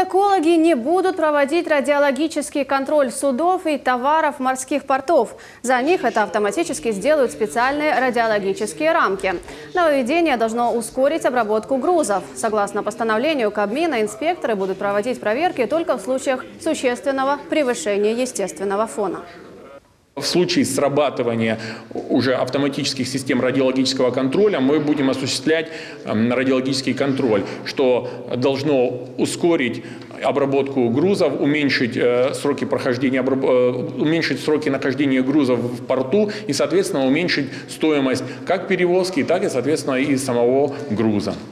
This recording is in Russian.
Экологи не будут проводить радиологический контроль судов и товаров морских портов. За них это автоматически сделают специальные радиологические рамки. Нововведение должно ускорить обработку грузов. Согласно постановлению Кабмина, инспекторы будут проводить проверки только в случаях существенного превышения естественного фона. В случае срабатывания уже автоматических систем радиологического контроля мы будем осуществлять радиологический контроль, что должно ускорить обработку грузов, уменьшить сроки нахождения грузов в порту и, соответственно, уменьшить стоимость как перевозки, так и, соответственно, и самого груза.